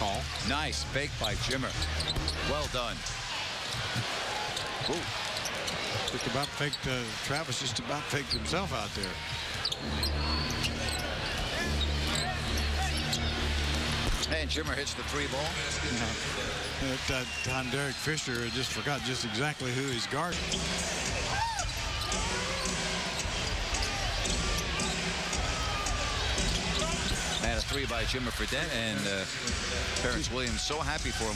call. Nice fake by Jimmer. Well done. Ooh. Just about faked. Travis just about faked himself out there. And Jimmer hits the 3 ball. At that time, Derek Fisher just forgot just exactly who he's guarding. And a 3 by Jimmer Fredette, and Terrence Williams so happy for him.